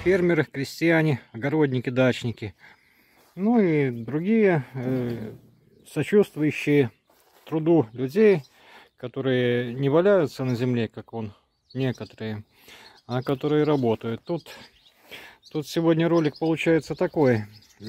фермеры, крестьяне, огородники, дачники. Ну и другие сочувствующие труду людей, которые не валяются на земле, как он, некоторые, а которые работают. Тут сегодня ролик получается такой.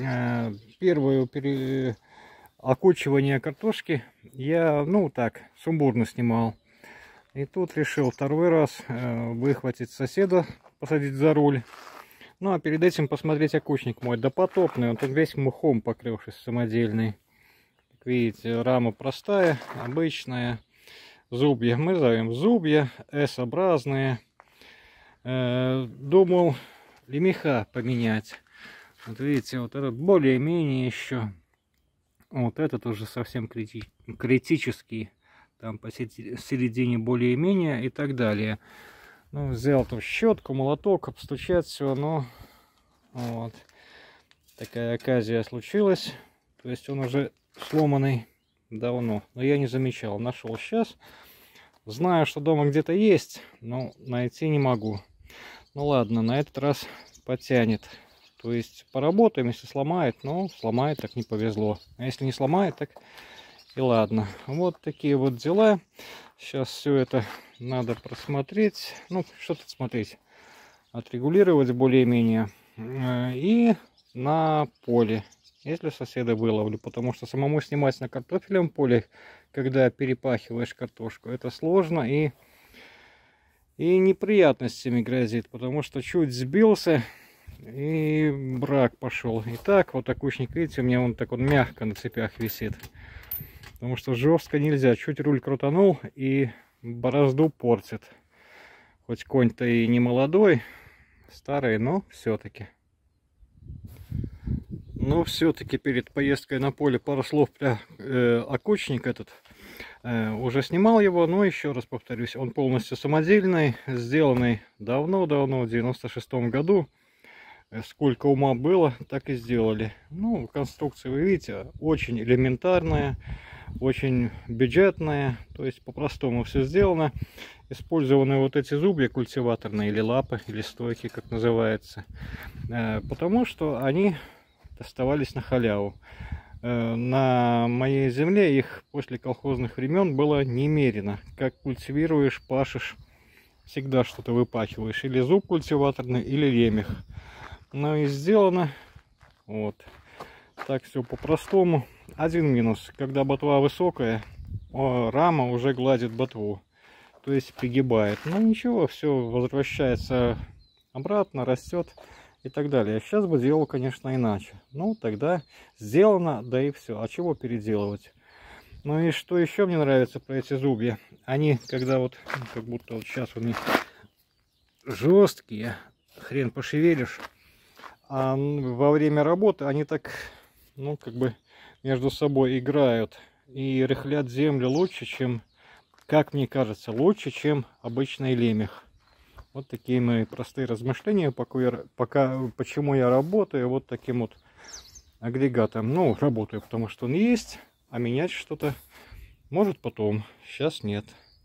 Первое окучивание картошки я, ну так, сумбурно снимал. И тут решил второй раз выхватить соседа, посадить за руль. Ну а перед этим посмотреть окучник мой допотопный. Он тут весь мхом покрывшись, самодельный. Как видите, рама простая, обычная. Зубья мы зовем зубья, S-образные. Думал лемеха поменять. Вот видите, вот этот более-менее еще. Вот этот уже совсем критический. Там посередине более-менее и так далее. Ну, взял тут щетку, молоток, обстучать все, но вот такая оказия случилась. То есть он уже сломанный давно, но я не замечал. Нашел сейчас. Знаю, что дома где-то есть, но найти не могу. Ну ладно, на этот раз потянет. То есть поработаем, если сломает, но сломает, так не повезло. А если не сломает, так и ладно. Вот такие вот дела. Сейчас все это надо просмотреть. Ну, что тут смотреть? Отрегулировать более-менее. И на поле, если соседа выловлю. Потому что самому снимать на картофельном поле, когда перепахиваешь картошку, это сложно и неприятностями грозит. Потому что чуть сбился и брак пошел. И так вот окучник, видите, у меня он так вот мягко на цепях висит. Потому что жестко нельзя. Чуть руль крутанул и борозду портит. Хоть конь-то и не молодой, старый, но все-таки. Но все-таки перед поездкой на поле пару слов про окучник этот. Уже снимал его, но еще раз повторюсь, он полностью самодельный, сделанный давно-давно, в 96-м году. Сколько ума было, так и сделали. Ну, конструкция, вы видите, очень элементарная, очень бюджетная, то есть по-простому все сделано. Использованы вот эти зубья культиваторные, или лапы, или стойки, как называется, потому что они доставались на халяву. На моей земле их после колхозных времен было немерено. Как культивируешь, пашешь, всегда что-то выпахиваешь, или зуб культиваторный, или ремех. Ну и сделано вот так, все по-простому. Один минус: когда ботва высокая, рама уже гладит ботву, то есть пригибает. Но ничего, все возвращается обратно, растет и так далее. А сейчас бы делал, конечно, иначе. Ну тогда сделано, да и все. А чего переделывать? Ну и что еще мне нравится про эти зубья? Они, когда вот, как будто вот сейчас они жесткие, хрен пошевелишь. А во время работы они так, ну, как бы между собой играют и рыхлят землю лучше, чем, как мне кажется, лучше, чем обычный лемех. Вот такие мои простые размышления, почему я работаю вот таким вот агрегатом. Ну, работаю, потому что он есть, а менять что-то может потом, сейчас нет.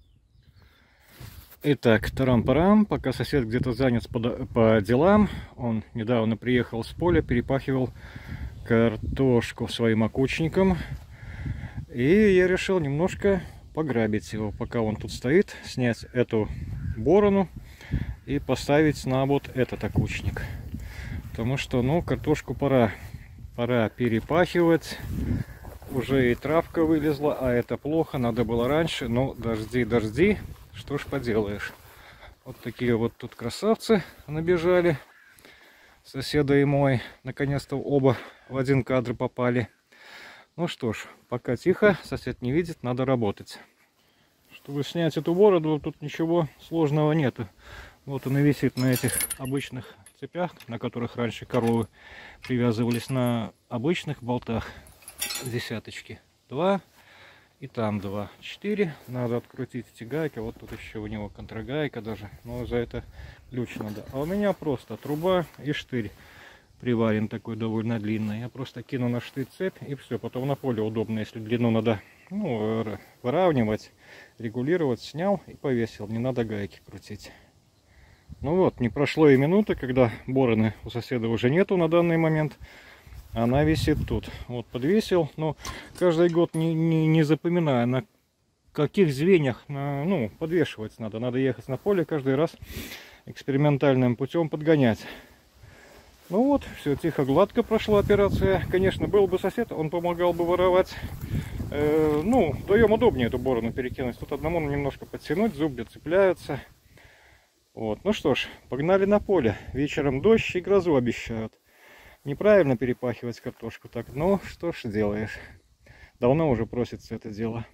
Итак, тарам-парам, пока сосед где-то занят по делам, он недавно приехал с поля, перепахивал картошку своим окучником, и я решил немножко пограбить его, пока он тут стоит, снять эту борону и поставить на вот этот окучник, потому что, ну, картошку пора перепахивать, уже и травка вылезла, а это плохо, надо было раньше, но дожди. Что ж поделаешь. Вот такие вот тут красавцы набежали. Соседа и мой. Наконец-то оба в один кадр попали. Ну что ж, пока тихо, сосед не видит, надо работать. Чтобы снять эту бороду, тут ничего сложного нету. Вот он и висит на этих обычных цепях, на которых раньше коровы привязывались, на обычных болтах. Десяточки. 2. И там 2, 4. Надо открутить эти гайки. Вот тут еще у него контрагайка даже. Но за это ключ надо. А у меня просто труба и штырь приварен, такой довольно длинный. Я просто кину на штырь цепь и все. Потом на поле удобно, если длину надо, ну, выравнивать, регулировать. Снял и повесил. Не надо гайки крутить. Ну вот, не прошло и минуты, когда бороны у соседа уже нету на данный момент. Она висит тут. Вот подвесил, но каждый год не запоминаю, на каких звеньях ну, подвешивать надо. Надо ехать на поле каждый раз экспериментальным путем подгонять. Ну вот, все тихо, гладко прошла операция. Конечно, был бы сосед, он помогал бы воровать. Ну, вдвоем удобнее эту борону перекинуть. Тут одному немножко подтянуть, зубья цепляются. Вот, ну что ж, погнали на поле. Вечером дождь и грозу обещают. Неправильно перепахивать картошку так, ну что ж делаешь. Давно уже просится это дело.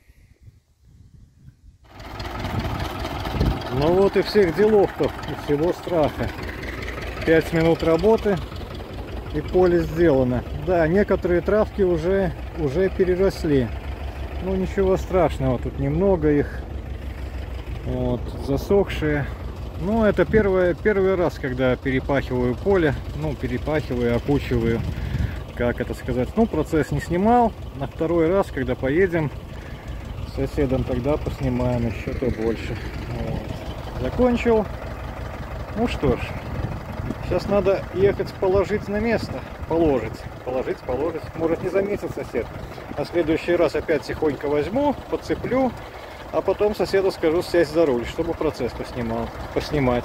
Ну вот и всех делов-то, и всего страха. 5 минут работы и поле сделано. Да, некоторые травки уже переросли. Ну ничего страшного, тут немного их. Вот, засохшие. Ну это первый раз, когда перепахиваю поле. Ну перепахиваю, окучиваю. Как это сказать? Ну процесс не снимал. На второй раз, когда поедем с соседом, тогда поснимаем еще-то больше. Вот. Закончил. Ну что ж. Сейчас надо ехать положить на место. Положить. Может не заметит сосед. А в следующий раз опять тихонько возьму, подцеплю. А потом соседу скажу сесть за руль, чтобы процесс поснимать.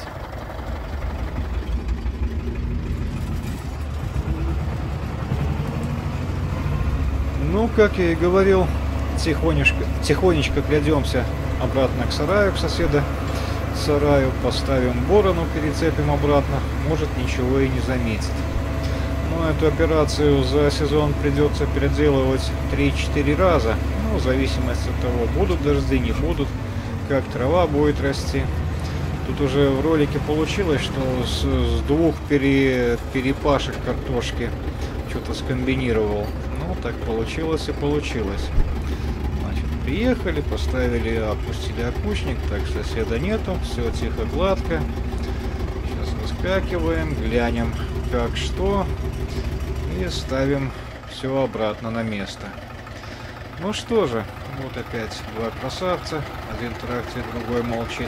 Ну, как я и говорил, тихонечко крадемся обратно к сараю, к соседа. Сараю поставим борону, перецепим обратно, может ничего и не заметит. Но эту операцию за сезон придется переделывать 3-4 раза, ну, в зависимости от того, будут дожди, не будут, как трава будет расти. Тут уже в ролике получилось, что с двух перепашек картошки что-то скомбинировал. Ну, так получилось и получилось. Приехали, поставили, опустили окучник, так соседа нету, все тихо, гладко. Сейчас выскакиваем, глянем как что и ставим все обратно на место. Ну что же, вот опять два красавца, один трактор, другой молчит.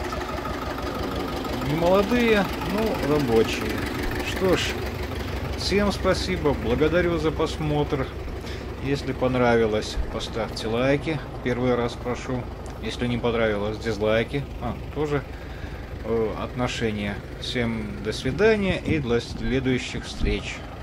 Не молодые, но рабочие. Что ж, всем спасибо, благодарю за просмотр. Если понравилось, поставьте лайки. Первый раз прошу. Если не понравилось, дизлайки. Тоже отношения. Всем до свидания и до следующих встреч.